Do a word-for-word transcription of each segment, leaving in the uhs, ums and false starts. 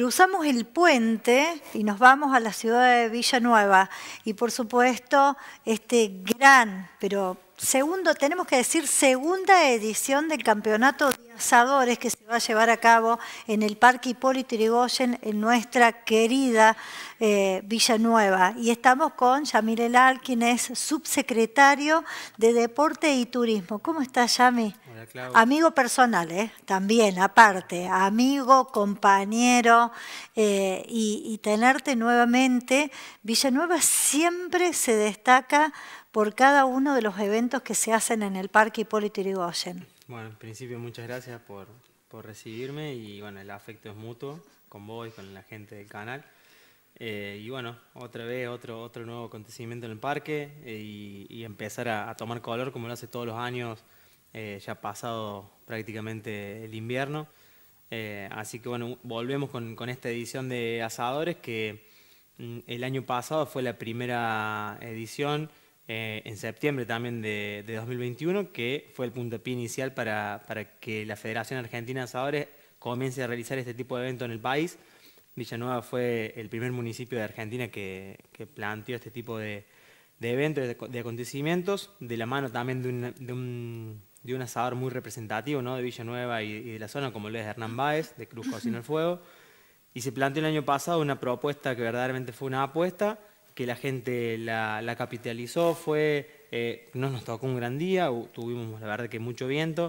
cruzamos el puente y nos vamos a la ciudad de Villanueva. Y por supuesto, este gran, pero segundo, tenemos que decir segunda edición del Campeonato de Asadores que se va a llevar a cabo en el Parque Hipólito Yrigoyen, en nuestra querida eh, Villanueva. Y estamos con Yamil Elal, quien es subsecretario de Deporte y Turismo. ¿Cómo estás, Yami? Hola, Clau. Amigo personal, ¿eh? También, aparte, amigo, compañero, eh, y, y tenerte nuevamente. Villanueva siempre se destaca por cada uno de los eventos que se hacen en el Parque Hipólito Yrigoyen. Bueno, en principio muchas gracias por, por recibirme y bueno, el afecto es mutuo con vos y con la gente del canal. Eh, y bueno, otra vez otro, otro nuevo acontecimiento en el parque eh, y, y empezar a, a tomar color como lo hace todos los años, eh, ya pasado prácticamente el invierno. Eh, así que bueno, volvemos con, con esta edición de Asadores que mm, el año pasado fue la primera edición. Eh, en septiembre también de, de dos mil veintiuno, que fue el puntapié inicial para, para que la Federación Argentina de Asadores comience a realizar este tipo de eventos en el país. Villanueva fue el primer municipio de Argentina que, que planteó este tipo de, de eventos, de, de acontecimientos, de la mano también de un, de un, de un asador muy representativo, ¿no?, de Villanueva y, y de la zona, como lo es Hernán Báez, de Cruz Cocina al Fuego. Y se planteó el año pasado una propuesta que verdaderamente fue una apuesta, que la gente la, la capitalizó, fue, eh, no nos tocó un gran día, tuvimos la verdad que mucho viento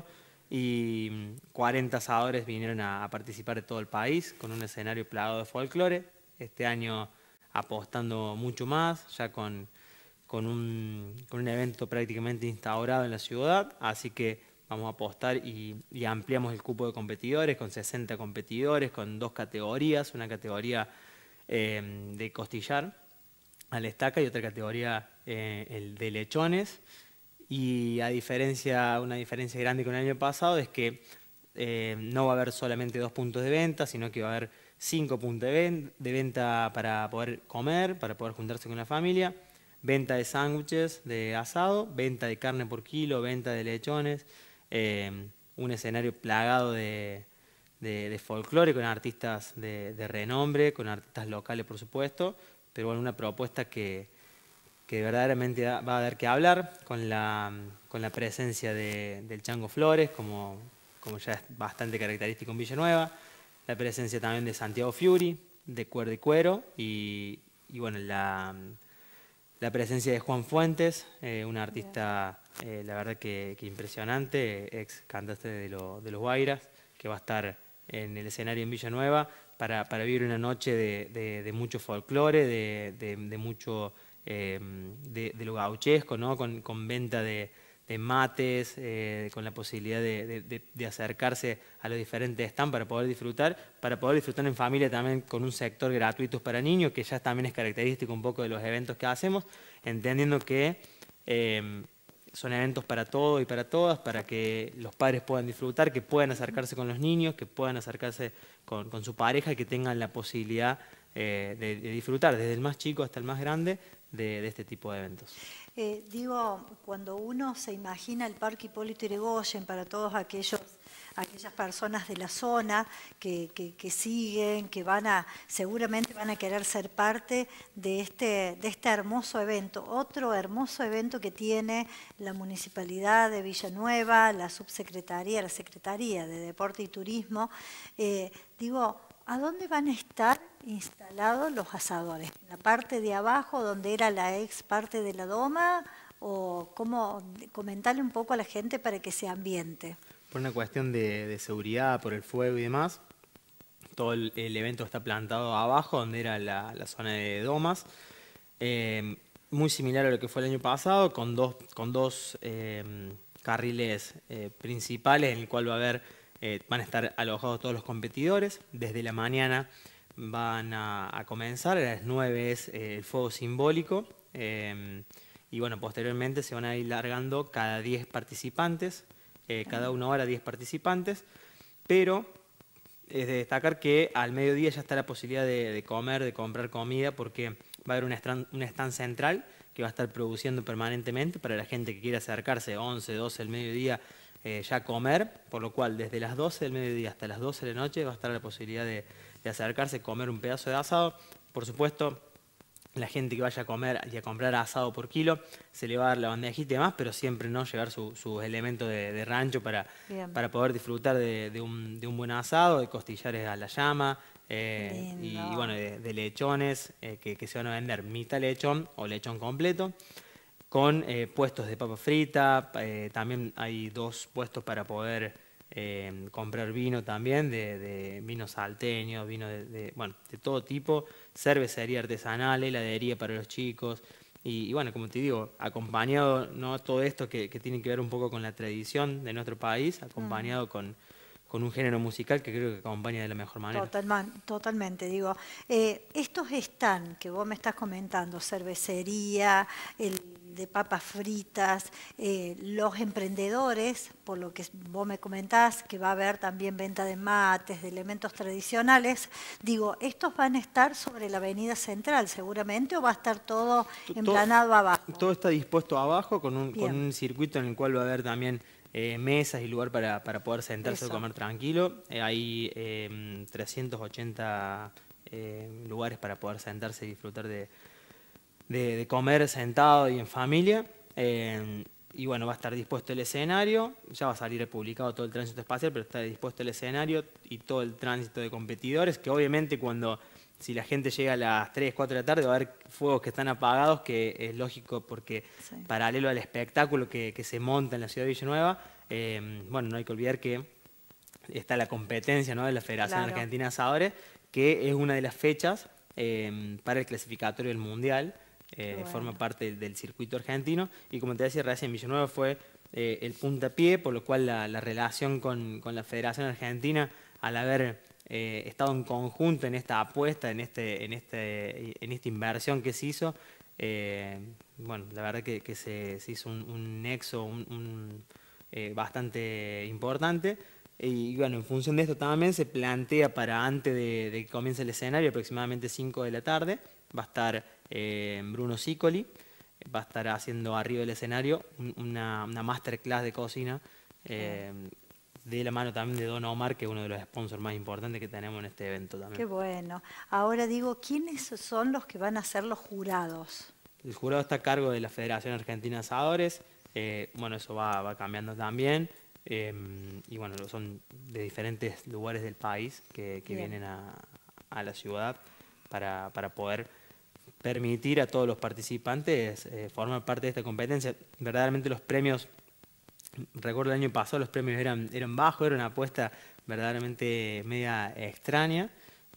y cuarenta asadores vinieron a, a participar de todo el país con un escenario plagado de folclore, este año apostando mucho más, ya con, con, un, con un evento prácticamente instaurado en la ciudad, así que vamos a apostar y, y ampliamos el cupo de competidores con sesenta competidores, con dos categorías, una categoría eh, de costillar a la estaca y otra categoría eh, el de lechones. Y a diferencia, una diferencia grande con el año pasado es que eh, no va a haber solamente dos puntos de venta, sino que va a haber cinco puntos de, ven de venta para poder comer, para poder juntarse con la familia, venta de sándwiches de asado, venta de carne por kilo, venta de lechones, eh, un escenario plagado de, de, de folclore con artistas de, de renombre, con artistas locales por supuesto, pero bueno, una propuesta que, que verdaderamente va a dar que hablar con la, con la presencia de, del Chango Flores, como, como ya es bastante característico en Villanueva, la presencia también de Santiago Fiuri, de Cuerda y Cuero, y, y bueno, la, la presencia de Juan Fuentes, eh, un artista, eh, la verdad que, que impresionante, ex cantante de, lo, de los Guairas, que va a estar en el escenario en Villanueva, Para, para vivir una noche de, de, de mucho folclore, de, de, de mucho eh, de, de lo gauchesco, ¿no?, con, con venta de, de mates, eh, con la posibilidad de, de, de acercarse a los diferentes stands para poder disfrutar, para poder disfrutar en familia también con un sector gratuito para niños, que ya también es característico un poco de los eventos que hacemos, entendiendo que eh, son eventos para todos y para todas, para que los padres puedan disfrutar, que puedan acercarse con los niños, que puedan acercarse con, con su pareja y que tengan la posibilidad eh, de, de disfrutar, desde el más chico hasta el más grande, de, de este tipo de eventos. Eh, digo, cuando uno se imagina el Parque Hipólito Yrigoyen, para todos aquellos, aquellas personas de la zona que, que, que siguen, que van a, seguramente van a querer ser parte de este, de este hermoso evento. Otro hermoso evento que tiene la Municipalidad de Villanueva, la Subsecretaría, la Secretaría de Deporte y Turismo. Eh, digo, ¿a dónde van a estar instalados los asadores? ¿En la parte de abajo, donde era la ex parte de la doma? ¿O cómo? Comentarle un poco a la gente para que se ambiente. Por una cuestión de, de seguridad, por el fuego y demás, todo el, el evento está plantado abajo, donde era la, la zona de domas. Eh, muy similar a lo que fue el año pasado, con dos, con dos eh, carriles eh, principales, en el cual va a haber, eh, van a estar alojados todos los competidores. Desde la mañana van a, a comenzar, a las nueve es eh, el fuego simbólico, eh, y bueno, posteriormente se van a ir largando cada diez participantes, eh, cada una hora diez participantes, pero es de destacar que al mediodía ya está la posibilidad de, de comer, de comprar comida, porque va a haber un stand, un stand central que va a estar produciendo permanentemente para la gente que quiera acercarse once, doce del mediodía eh, ya a comer, por lo cual desde las doce del mediodía hasta las doce de la noche va a estar la posibilidad de, de acercarse, comer un pedazo de asado. Por supuesto, la gente que vaya a comer y a comprar asado por kilo, se le va a dar la bandejita y demás, pero siempre no llevar sus su elementos de, de rancho para, para poder disfrutar de, de, un, de un buen asado, de costillares a la llama, eh, y, y bueno, de, de lechones eh, que, que se van a vender mitad lechón o lechón completo, con eh, puestos de papa frita, eh, también hay dos puestos para poder eh, comprar vino también, de, de vino salteño, vino de, de, bueno, de todo tipo, cervecería artesanal, heladería para los chicos, y, y bueno, como te digo, acompañado, ¿no? Todo esto que, que tiene que ver un poco con la tradición de nuestro país, acompañado uh-huh. con, con un género musical que creo que acompaña de la mejor manera. Total, totalmente, digo, eh, estos stands que vos me estás comentando, cervecería, el de papas fritas, eh, los emprendedores, por lo que vos me comentás, que va a haber también venta de mates, de elementos tradicionales, digo, ¿estos van a estar sobre la avenida central seguramente o va a estar todo emplanado todo, abajo? Todo está dispuesto abajo con un, con un circuito en el cual va a haber también eh, mesas y lugar para, para poder sentarse Eso. a comer tranquilo. Eh, hay eh, trescientos ochenta eh, lugares para poder sentarse y disfrutar de De, de comer sentado y en familia, eh, y bueno, va a estar dispuesto el escenario, ya va a salir publicado todo el tránsito espacial, pero está dispuesto el escenario y todo el tránsito de competidores, que obviamente cuando, si la gente llega a las tres, cuatro de la tarde va a haber fuegos que están apagados, que es lógico porque sí. paralelo al espectáculo que, que se monta en la ciudad de Villanueva, eh, bueno, no hay que olvidar que está la competencia, ¿no?, de la Federación claro. Argentina de Asadores, que es una de las fechas eh, para el clasificatorio del Mundial. Eh, bueno. Forma parte del, del circuito argentino y como te decía recién, Villanueva fue eh, el puntapié, por lo cual la, la relación con, con la Federación Argentina, al haber eh, estado en conjunto en esta apuesta, en, este, en, este, en esta inversión que se hizo, eh, bueno, la verdad que, que se, se hizo un, un nexo un, un, eh, bastante importante. Y bueno, en función de esto también se plantea para antes de, de que comience el escenario, aproximadamente cinco de la tarde, va a estar eh, Bruno Sicoli, va a estar haciendo arriba del escenario una, una masterclass de cocina, eh, de la mano también de Don Omar, que es uno de los sponsors más importantes que tenemos en este evento también. Qué bueno. Ahora digo, ¿quiénes son los que van a ser los jurados? El jurado está a cargo de la Federación Argentina de Asadores, eh, bueno, eso va, va cambiando también. Eh, y bueno, son de diferentes lugares del país que, que vienen a, a la ciudad para, para poder permitir a todos los participantes eh, formar parte de esta competencia. Verdaderamente los premios, recuerdo el año pasado los premios eran, eran bajos, era una apuesta verdaderamente media extraña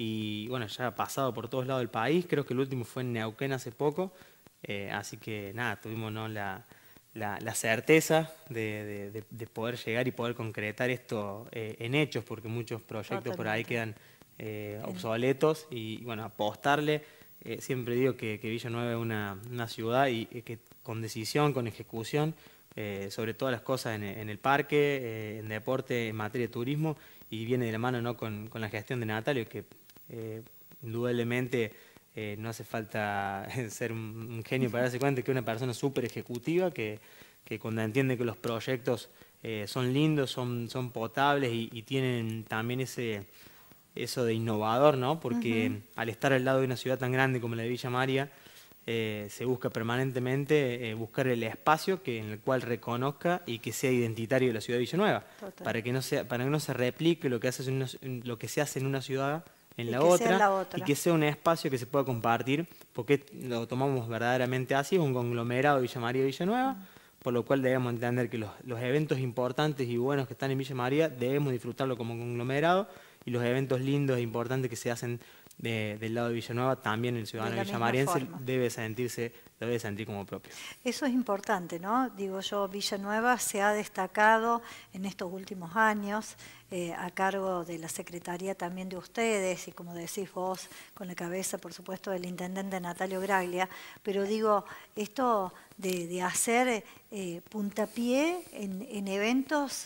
y bueno, ya ha pasado por todos lados del país, creo que el último fue en Neuquén hace poco, eh, así que nada, tuvimos ¿no? la... La, la certeza de, de, de poder llegar y poder concretar esto eh, en hechos, porque muchos proyectos Totalmente. por ahí quedan eh, obsoletos y, y bueno, apostarle. Eh, siempre digo que, que Villanueva es una, una ciudad y, y que con decisión, con ejecución, eh, sobre todas las cosas en, en el parque, eh, en deporte, en materia de turismo, y viene de la mano ¿no? con, con la gestión de Natalio, que eh, indudablemente... Eh, no hace falta ser un, un genio para darse cuenta que es una persona súper ejecutiva, que, que cuando entiende que los proyectos eh, son lindos, son, son potables y, y tienen también ese eso de innovador, ¿no? Porque uh-huh. al estar al lado de una ciudad tan grande como la de Villa María, eh, se busca permanentemente eh, buscar el espacio que, en el cual reconozca y que sea identitario de la ciudad de Villanueva, para que no sea, para que no se replique lo que, hace en una, lo que se hace en una ciudad en la otra, la otra y que sea un espacio que se pueda compartir, porque lo tomamos verdaderamente así, es un conglomerado de Villa María y Villanueva, uh-huh. por lo cual debemos entender que los, los eventos importantes y buenos que están en Villa María debemos disfrutarlo como conglomerado, y los eventos lindos e importantes que se hacen de, del lado de Villanueva, también el ciudadano villamariense debe sentirse, lo debe sentir como propio. Eso es importante, ¿no? Digo yo, Villanueva se ha destacado en estos últimos años eh, a cargo de la Secretaría también de ustedes y como decís vos, con la cabeza, por supuesto, del intendente Natalio Graglia, pero digo, esto de, de hacer eh, puntapié en, en eventos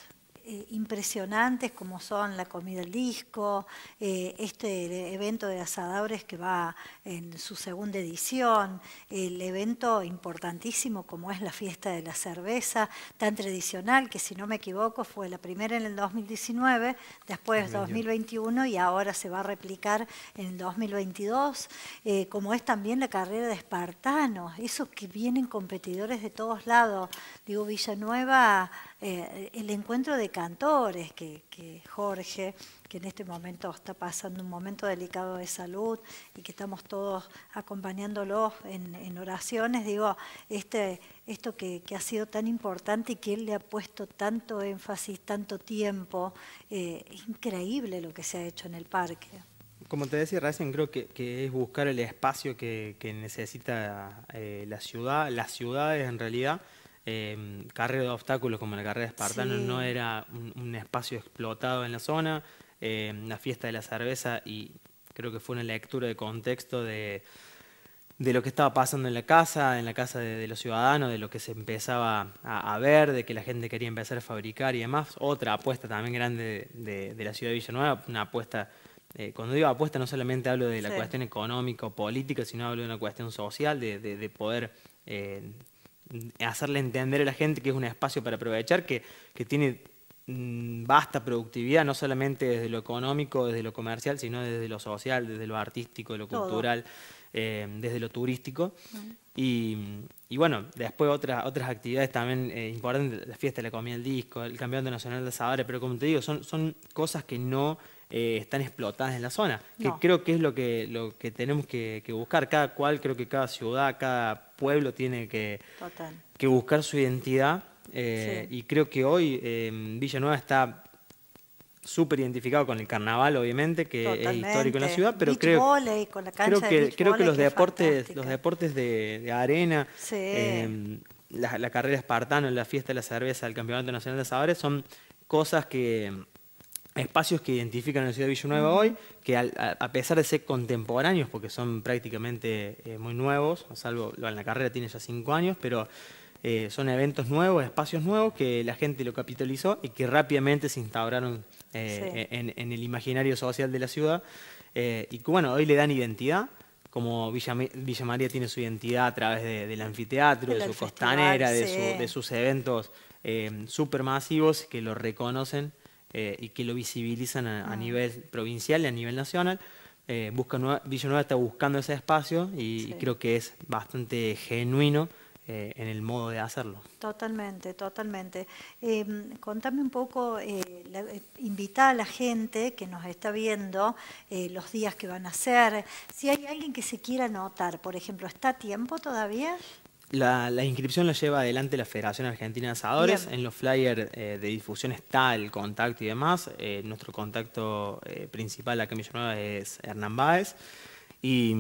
eh, impresionantes como son la comida al disco, eh, este evento de asadores que va en su segunda edición, el evento importantísimo como es la fiesta de la cerveza, tan tradicional que si no me equivoco fue la primera en el dos mil diecinueve, después dos mil veintiuno y ahora se va a replicar en el dos mil veintidós, eh, como es también la carrera de espartanos, esos que vienen competidores de todos lados. Digo, Villanueva, eh, el encuentro de cantores, que, que Jorge, que en este momento está pasando un momento delicado de salud y que estamos todos acompañándolo en, en oraciones, digo, este, esto que, que ha sido tan importante y que él le ha puesto tanto énfasis, tanto tiempo, eh, es increíble lo que se ha hecho en el parque. Como te decía recién, creo que, que es buscar el espacio que, que necesita eh, la ciudad, las ciudades en realidad. Eh, carrera de obstáculos como la carrera de espartanos sí. no era un, un espacio explotado en la zona. Eh, la fiesta de la cerveza, y creo que fue una lectura de contexto de, de lo que estaba pasando en la casa, en la casa de, de los ciudadanos, de lo que se empezaba a, a ver, de que la gente quería empezar a fabricar y demás. Otra apuesta también grande de, de, de la ciudad de Villanueva, una apuesta, eh, cuando digo apuesta no solamente hablo de la sí. cuestión económica o política, sino hablo de una cuestión social, de, de, de poder eh, hacerle entender a la gente que es un espacio para aprovechar, que, que tiene vasta productividad, no solamente desde lo económico, desde lo comercial, sino desde lo social, desde lo artístico, lo cultural, eh, desde lo turístico. Uh-huh. y, y bueno, después otras otras actividades también eh, importantes, la fiesta de la comida del disco, el Campeonato Nacional de Asadores, pero como te digo, son, son cosas que no eh, están explotadas en la zona, que no. creo que es lo que, lo que tenemos que, que buscar. Cada cual, creo que cada ciudad, cada pueblo tiene que, que buscar su identidad. Eh, sí. Y creo que hoy eh, Villanueva está súper identificado con el carnaval, obviamente, que Totalmente. es histórico en la ciudad, pero beach creo, volley, con la creo cancha que, de beach creo que los que deportes, los deportes de, de arena, sí. eh, la, la carrera espartano, la fiesta de la cerveza, el Campeonato Nacional de Asadores, son cosas que, espacios que identifican a la ciudad de Villanueva uh-huh. hoy, que al, a, a pesar de ser contemporáneos, porque son prácticamente eh, muy nuevos, salvo en la carrera tiene ya cinco años, pero Eh, son eventos nuevos, espacios nuevos que la gente lo capitalizó y que rápidamente se instauraron eh, sí. en, en el imaginario social de la ciudad eh, y que bueno, hoy le dan identidad, como Villa, Villa María tiene su identidad a través de, del anfiteatro, de su costanera, sí. de, su, de sus eventos eh, súper masivos que lo reconocen eh, y que lo visibilizan a, a nivel provincial y a nivel nacional. Eh, busca Nueva, Villanueva está buscando ese espacio y, sí. y creo que es bastante genuino Eh, en el modo de hacerlo. Totalmente, totalmente. Eh, contame un poco, eh, la, eh, invita a la gente que nos está viendo eh, los días que van a ser. Si hay alguien que se quiera anotar, por ejemplo, ¿está a tiempo todavía? La, la inscripción la lleva adelante la Federación Argentina de Asadores. Bien. En los flyers eh, de difusión está el contacto y demás. Eh, nuestro contacto eh, principal acá en Villanueva es Hernán Báez. Y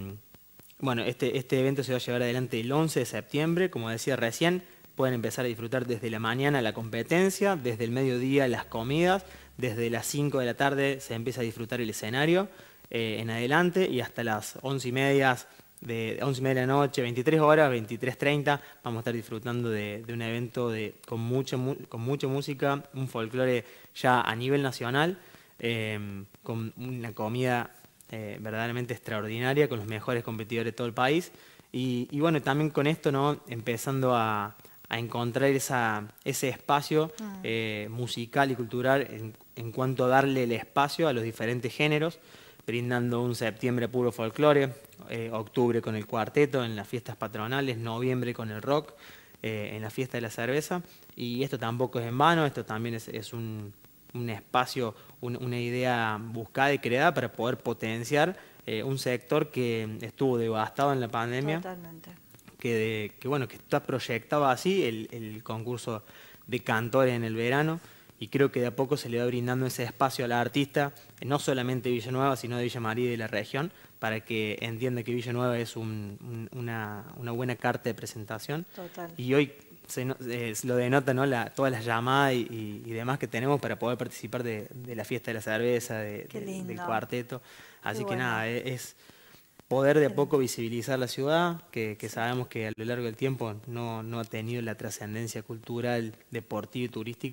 bueno, este, este evento se va a llevar adelante el once de septiembre, como decía recién, pueden empezar a disfrutar desde la mañana la competencia, desde el mediodía las comidas, desde las cinco de la tarde se empieza a disfrutar el escenario eh, en adelante y hasta las once y media de, once y media de la noche, veintitrés horas, veintitrés treinta, vamos a estar disfrutando de, de un evento de, con, mucha, con mucha música, un folclore ya a nivel nacional, eh, con una comida Eh, verdaderamente extraordinaria, con los mejores competidores de todo el país. Y, y bueno, también con esto, ¿no? Empezando a, a encontrar esa, ese espacio mm. eh, musical y cultural en, en cuanto a darle el espacio a los diferentes géneros, brindando un septiembre puro folclore, eh, octubre con el cuarteto, en las fiestas patronales, noviembre con el rock, eh, en la fiesta de la cerveza. Y esto tampoco es en vano, esto también es, es un... un espacio, un, una idea buscada y creada para poder potenciar eh, un sector que estuvo devastado en la pandemia. Totalmente. Que, de, que bueno, que está proyectado así el, el concurso de cantores en el verano y creo que de a poco se le va brindando ese espacio a la artista, no solamente de Villanueva, sino de Villa María y de la región, para que entienda que Villanueva es un, un, una, una buena carta de presentación. Total. Y hoy se, eh, lo denota, ¿no? la, todas las llamadas y, y, y demás que tenemos para poder participar de, de la fiesta de la cerveza, de, de, del cuarteto. Así Qué que bueno. nada, es, es poder de a poco visibilizar la ciudad, que, que sabemos que a lo largo del tiempo no, no ha tenido la trascendencia cultural, deportiva y turística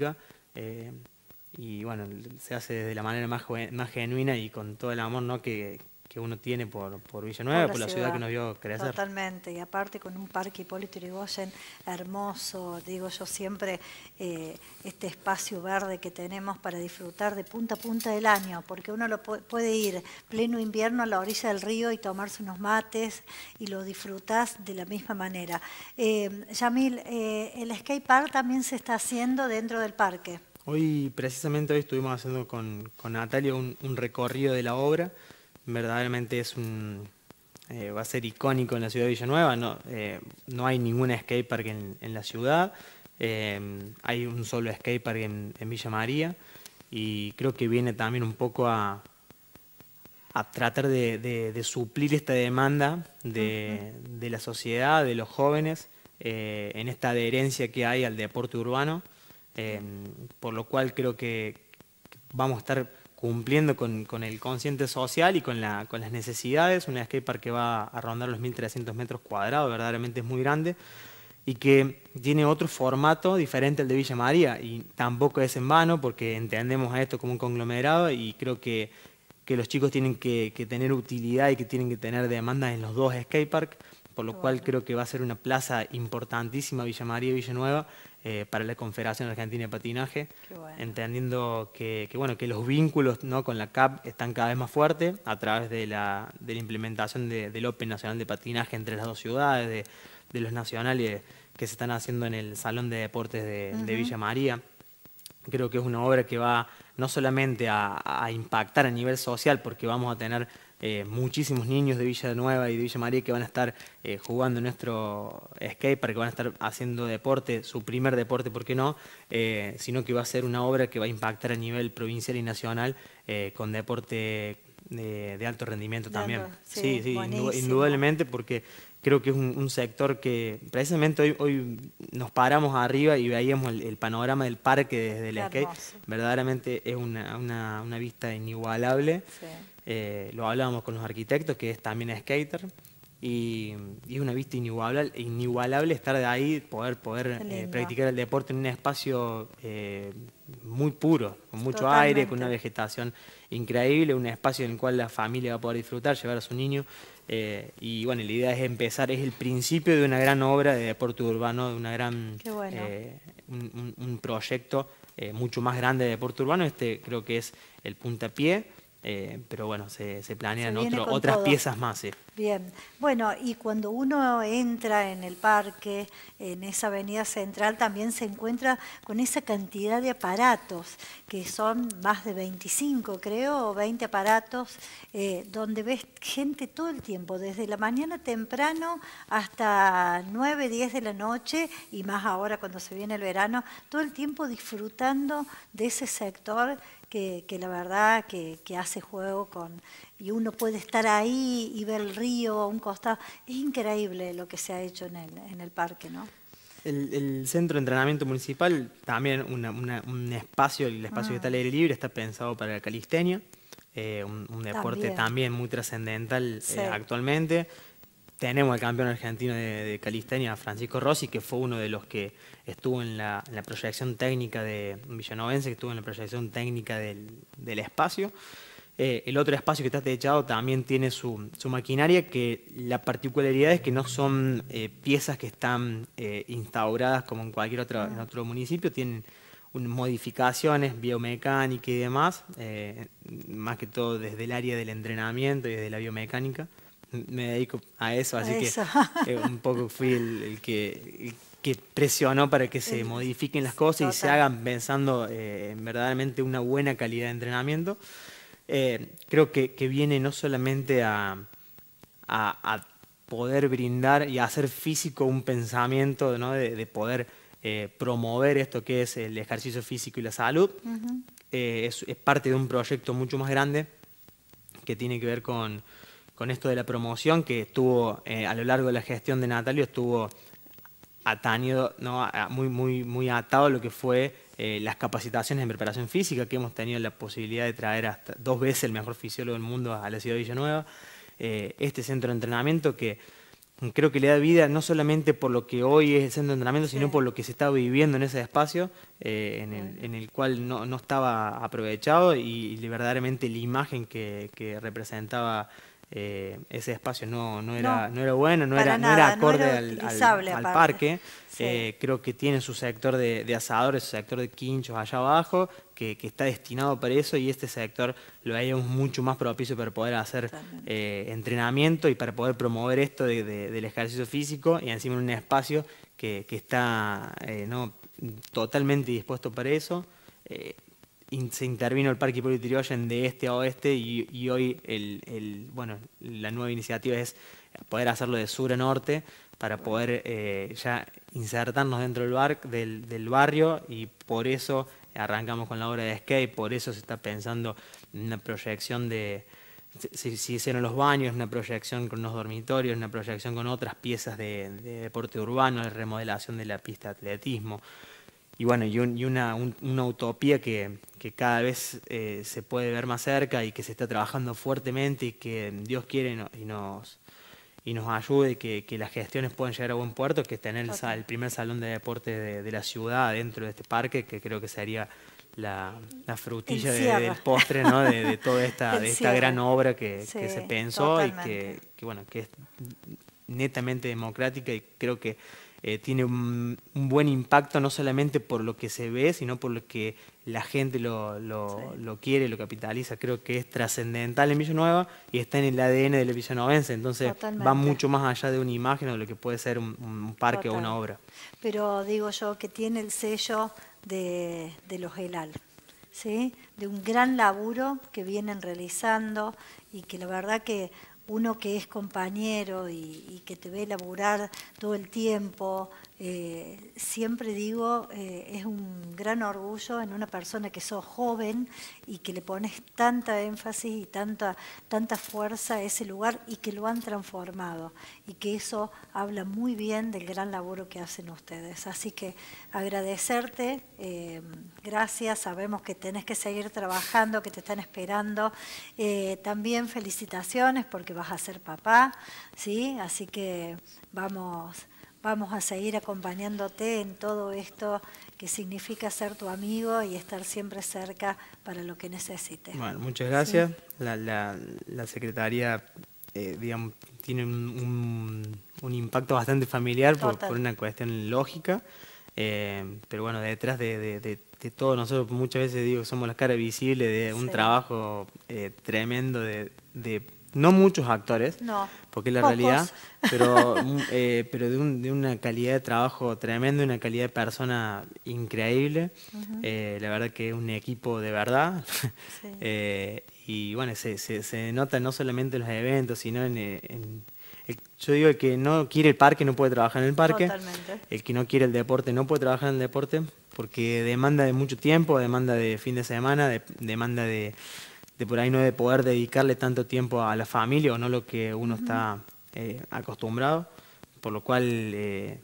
Eh, y bueno, se hace de la manera más, más genuina y con todo el amor, ¿no?, que, que uno tiene por, por Villanueva, por, por la ciudad. ciudad que nos vio crecer. Totalmente, y aparte con un parque Hipólito Yrigoyen hermoso, digo yo siempre, eh, este espacio verde que tenemos para disfrutar de punta a punta del año, porque uno lo puede ir pleno invierno a la orilla del río y tomarse unos mates y lo disfrutás de la misma manera. Eh, Yamil, eh, el skate park también se está haciendo dentro del parque. Hoy, precisamente hoy estuvimos haciendo con, con Natalia un, un recorrido de la obra. Verdaderamente es un, eh, va a ser icónico en la ciudad de Villanueva. No, eh, no hay ningún skatepark en, en la ciudad. Eh, hay un solo skatepark en, en Villa María y creo que viene también un poco a, a tratar de, de, de suplir esta demanda de, uh-huh. de la sociedad, de los jóvenes, eh, en esta adherencia que hay al deporte urbano, eh, por lo cual creo que vamos a estar cumpliendo con, con el consciente social y con, la, con las necesidades. Un skatepark que va a rondar los mil trescientos metros cuadrados, verdaderamente es muy grande, y que tiene otro formato diferente al de Villa María, y tampoco es en vano porque entendemos a esto como un conglomerado y creo que, que los chicos tienen que, que tener utilidad y que tienen que tener demandas en los dos skateparks, por lo cual creo que va a ser una plaza importantísima Villa María y Villanueva eh, para la Confederación Argentina de Patinaje, bueno. entendiendo que, que, bueno, que los vínculos, ¿no?, con la C A P están cada vez más fuertes a través de la, de la implementación de, del Open Nacional de Patinaje entre las dos ciudades, de, de los nacionales que se están haciendo en el Salón de Deportes de, uh-huh. de Villa María. Creo que es una obra que va no solamente a, a impactar a nivel social, porque vamos a tener eh, muchísimos niños de Villanueva y de Villa María que van a estar eh, jugando en nuestro skatepark, que van a estar haciendo deporte, su primer deporte, ¿por qué no? Eh, sino que va a ser una obra que va a impactar a nivel provincial y nacional eh, con deporte de, de alto rendimiento también. Claro, sí, sí, sí buenísimo. Indudablemente, porque creo que es un, un sector que precisamente hoy, hoy nos paramos arriba y veíamos el, el panorama del parque desde el skate. Hermoso. Verdaderamente es una, una, una vista inigualable. Sí. Eh, lo hablábamos con los arquitectos, que es también skater, y, y es una vista inigualable, inigualable estar de ahí, poder, poder eh, practicar el deporte en un espacio eh, muy puro, con mucho Totalmente. aire, con una vegetación increíble, un espacio en el cual la familia va a poder disfrutar, llevar a su niño. Eh, y bueno, la idea es empezar, es el principio de una gran obra de deporte urbano, de una gran, Qué bueno. eh, un, un, un proyecto eh, mucho más grande de deporte urbano. Este creo que es el puntapié, eh, pero bueno, se, se planean se otro, otras todo. piezas más. Sí. Bien, bueno, y cuando uno entra en el parque, en esa avenida central, también se encuentra con esa cantidad de aparatos, que son más de veinticinco, creo, o veinte aparatos, eh, donde ves gente todo el tiempo, desde la mañana temprano hasta nueve, diez de la noche, y más ahora cuando se viene el verano, todo el tiempo disfrutando de ese sector que, que la verdad que, que hace juego con... y uno puede estar ahí y ver el río a un costado. Es increíble lo que se ha hecho en el, en el parque, ¿no? El, el centro de entrenamiento municipal, también una, una, un espacio, el espacio ah. que está al aire libre, está pensado para la calistenia, eh, un, un deporte también, también muy trascendental sí. eh, actualmente. Tenemos al campeón argentino de, de calistenia, Francisco Rossi, que fue uno de los que estuvo en la, en la proyección técnica de Villanovense, que estuvo en la proyección técnica del, del espacio. Eh, el otro espacio que está techado también tiene su, su maquinaria, que la particularidad es que no son eh, piezas que están eh, instauradas como en cualquier otro, en otro municipio, tienen un, modificaciones biomecánicas y demás, eh, más que todo desde el área del entrenamiento y desde la biomecánica. Me dedico a eso, así a que eso. eh, un poco fui el, el, que, el que presionó para que se modifiquen las cosas Total. y se hagan pensando eh, en verdaderamente una buena calidad de entrenamiento. Eh, creo que, que viene no solamente a, a, a poder brindar y a hacer físico un pensamiento, ¿no? de, de poder eh, promover esto que es el ejercicio físico y la salud. Uh-huh. eh, es, es parte de un proyecto mucho más grande que tiene que ver con, con esto de la promoción, que estuvo eh, a lo largo de la gestión de Natalio, estuvo atañido, ¿no? a, muy, muy, muy atado a lo que fue Eh, las capacitaciones en preparación física, que hemos tenido la posibilidad de traer hasta dos veces el mejor fisiólogo del mundo a la ciudad de Villanueva, eh, este centro de entrenamiento que creo que le da vida no solamente por lo que hoy es el centro de entrenamiento, Sí. sino por lo que se está viviendo en ese espacio, eh, en, el, en el cual no, no estaba aprovechado y, y verdaderamente la imagen que, que representaba eh, ese espacio no, no, era, No, no era buena, no para era, no era nada, no acorde era al, al- utilizable al aparte. parque. Sí. Eh, creo que tiene su sector de, de asadores, su sector de quinchos allá abajo, que, que está destinado para eso, y este sector lo veíamos mucho más propicio para poder hacer eh, entrenamiento y para poder promover esto de, de, del ejercicio físico, y encima en un espacio que, que está eh, ¿no? totalmente dispuesto para eso. Eh, in- se intervino el Parque Hipólito Yrigoyen de este a oeste, y, y hoy el, el, bueno, la nueva iniciativa es poder hacerlo de sur a norte, para poder eh, ya insertarnos dentro del, bar, del, del barrio, y por eso arrancamos con la obra de skate, por eso se está pensando en una proyección de, si, si hicieron los baños, una proyección con unos dormitorios, una proyección con otras piezas de, de deporte urbano, de remodelación de la pista de atletismo, y bueno, y, un, y una, un, una utopía que, que cada vez eh, se puede ver más cerca y que se está trabajando fuertemente, y que Dios quiere y, no, y nos y nos ayude, que, que las gestiones puedan llegar a buen puerto, que es tener el, el primer salón de deporte de, de la ciudad dentro de este parque, que creo que sería la, la frutilla de, del postre, ¿no? de, de toda esta, de esta gran obra que, sí, que se pensó totalmente. y que, que, bueno, que es netamente democrática, y creo que eh, tiene un, un buen impacto, no solamente por lo que se ve, sino por lo que la gente lo, lo, sí. lo quiere, lo capitaliza. Creo que es trascendental en Villanueva y está en el A D N del villanovense, entonces totalmente. Va mucho más allá de una imagen o de lo que puede ser un, un parque Total. o una obra. Pero digo yo que tiene el sello de, de los Elal, ¿sí? De un gran laburo que vienen realizando, y que la verdad que uno que es compañero y, y que te ve laburar todo el tiempo, eh, siempre digo, eh, es un gran orgullo en una persona que sos joven y que le pones tanta énfasis y tanta, tanta fuerza a ese lugar, y que lo han transformado, y que eso habla muy bien del gran laburo que hacen ustedes. Así que agradecerte, eh, gracias, sabemos que tenés que seguir trabajando, que te están esperando. Eh, también felicitaciones porque vas a ser papá, ¿sí? Así que vamos, vamos a seguir acompañándote en todo esto que significa ser tu amigo y estar siempre cerca para lo que necesites. Bueno, muchas gracias. ¿Sí? La, la, la Secretaría, eh, digamos, tiene un, un, un impacto bastante familiar por, por una cuestión lógica, eh, pero bueno, detrás de, de, de, de todo, nosotros muchas veces digo que somos la cara visible de un sí. trabajo eh, tremendo de, de no muchos actores, no, porque es la pocos. realidad, pero, eh, pero de, un, de una calidad de trabajo tremendo, una calidad de persona increíble. Uh-huh. eh, la verdad que es un equipo de verdad. Sí. eh, y bueno, se, se, se nota no solamente en los eventos, sino en, en el, yo digo, el que no quiere el parque no puede trabajar en el parque. Totalmente. El que no quiere el deporte no puede trabajar en el deporte, porque demanda de mucho tiempo, demanda de fin de semana, de, demanda de de por ahí no de poder dedicarle tanto tiempo a la familia, o no lo que uno uh-huh. está eh, acostumbrado, por lo cual eh,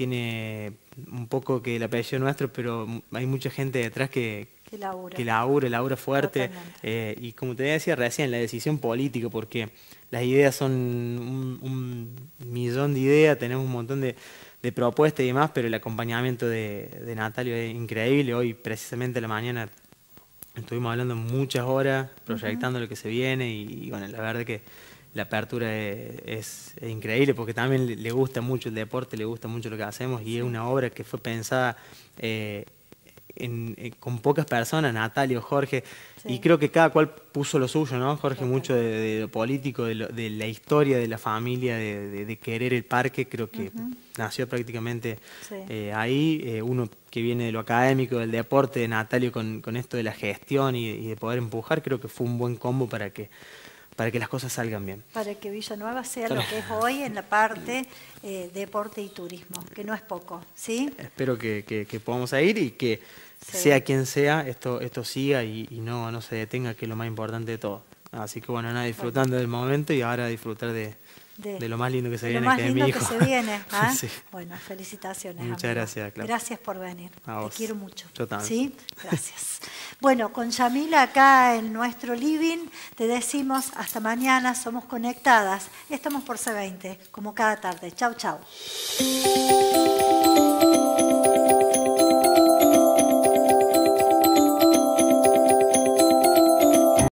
tiene un poco que el apellido nuestro, pero hay mucha gente detrás que, que labura, que labura, labura fuerte, eh, y como te decía recién, la decisión política, porque las ideas son un, un millón de ideas, tenemos un montón de, de propuestas y demás, pero el acompañamiento de, de Natalio es increíble. Hoy precisamente a la mañana estuvimos hablando muchas horas, proyectando uh-huh. lo que se viene, y, y bueno, la verdad que la apertura es, es, es increíble, porque también le, le gusta mucho el deporte, le gusta mucho lo que hacemos, y sí. es una obra que fue pensada eh, en, en, con pocas personas, Natalio, Jorge, sí. y creo que cada cual puso lo suyo, ¿no? Jorge okay. mucho de, de lo político, de, lo, de la historia de la familia, de, de, de querer el parque, creo que uh-huh. nació prácticamente sí. eh, ahí, eh, uno que viene de lo académico, del deporte, de Natalio con, con esto de la gestión y, y de poder empujar, creo que fue un buen combo para que para que las cosas salgan bien. Para que Villanueva sea lo que es hoy en la parte eh, deporte y turismo, que no es poco, ¿sí? Espero que, que, que podamos ir y que sí. sea quien sea, esto, esto siga y, y no, no se detenga, que es lo más importante de todo. Así que bueno, nada, disfrutando bueno. del momento, y ahora disfrutar de, de, de lo más lindo que se de viene, lo más que es lindo mi que hijo. se viene. ¿eh? Sí. Bueno, felicitaciones. Muchas amigo. gracias, Clau. Gracias por venir. A Te vos. quiero mucho. Yo también. ¿Sí? Gracias. Bueno, con Yamila acá en nuestro living te decimos hasta mañana, somos conectadas. Estamos por C veinte, como cada tarde. Chau, chau.